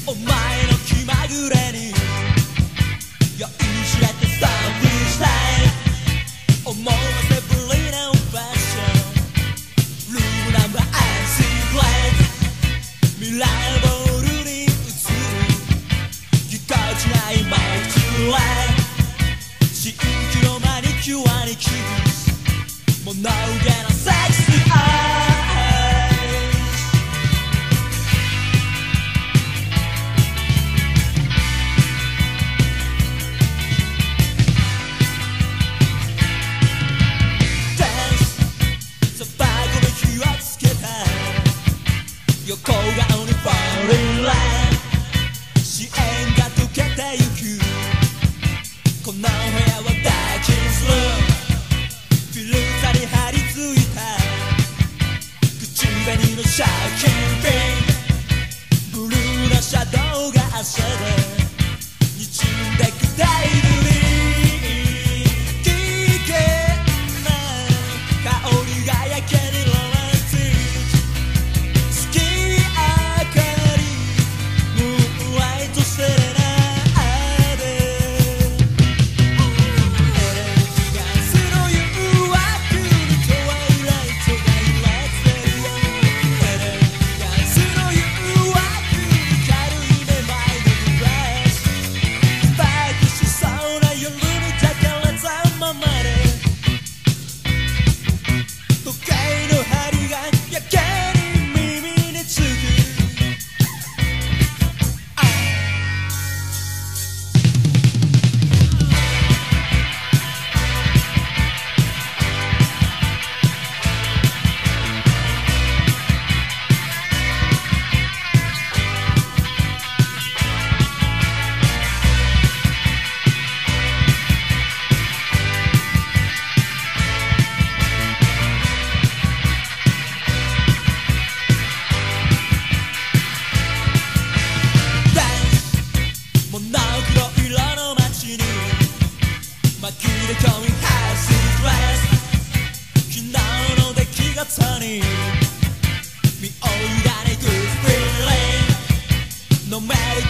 お前の気まぐれに酔いしれてスタートしたい思わせぶりなファッションルームナンバーアイシーグレーミラーボールに映るぎこちないマイクトゥレイ新規のマニキュアにキス物憂げなセックスアイ横顔にファーリンライン支援が溶けてゆくこの部屋はダーキンスルームフィルターに張り付いた口紅のシャーキンピンブルーなシャドウが汗で滲んでく大ルに危険な香りがやけにロマンティックNo matter